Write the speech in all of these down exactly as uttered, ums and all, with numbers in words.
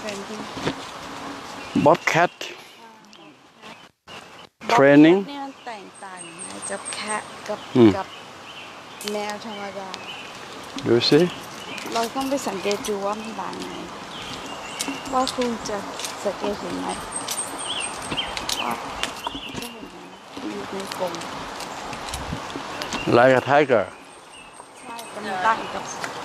Bobcat training เนี่ยมันแตกต่างกับแคทกับกับแมวธรรมดาดูสิเราต้องไปสังเกตดูว่ามันต่างไงว่าคุณจะสังเกตเห็นไหมว่าจะเห็นไหมอยู่ในกรง like a tiger ใช่แต่มันต่างกับ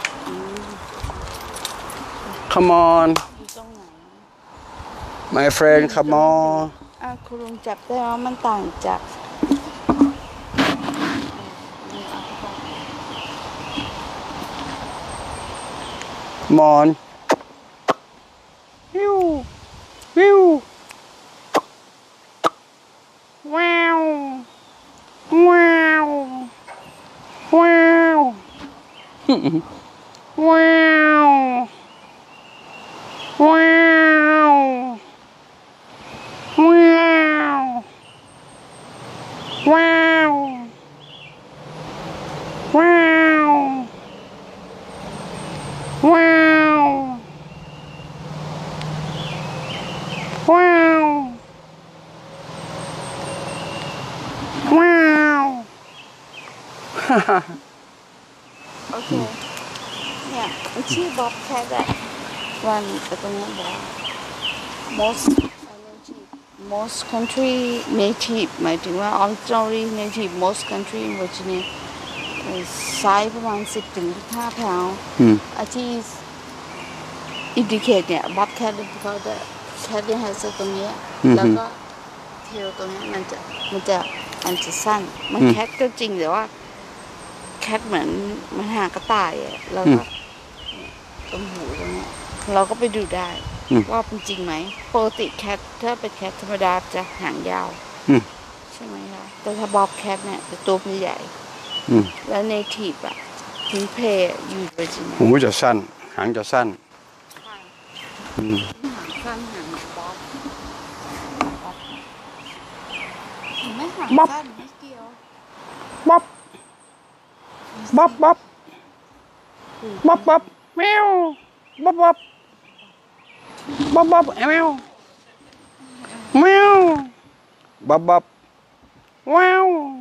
come on อยู่ตรงไหน my friend come on อ่ะคุณลุงจับได้ว่ามันต่างจาก come on วิววิวว้าวว้าวว้าวว้าวว้าวว้าวว้าวว้าวว้าวว้าวว้าวฮ่าฮ่าโอเคเนี่ยมันชื่อบ๊อบแคทอะวันแต่ตรงนี้บอก most most country native หมายถึงว่า originally native most country in Virginia ไซส์ประมาณสิบถึงสิบห้าพาวด์อาที่ indicate เนี่ยบ๊อบแคทเขาจะแคทเนี่ยให้เส้นตรงนี้แล้วก็เทลตรงนี้มันจะมันจะมันจะสั้นมันแคทก็จริงแต่ว่าแคทเหมือนมันหางกระต่ายอ่ะแล้วก็ตรงหูตรงนี้เราก็ไปดูได้ว่าเป็นจริงไหมปกติแคทถ้าเป็นแคทธรรมดาจะหางยาวใช่ไหมคะแต่ถ้าบ๊อบแคทเนี่ยจะตัวมันใหญ่แล้วเนทีฟอะทิ้งเพย์อยู่โดยจริงหูจะสั้นหางจะสั้นหางสั้นหางบ๊อบไม่หางสั้นไม่เกี่ยวบ๊อบบ๊อบบ๊อบบ๊อบบ๊อบแมวบ๊อบบ๊อบบ๊อบบ๊อบแมวแมวบ๊อบบ๊อบว้าว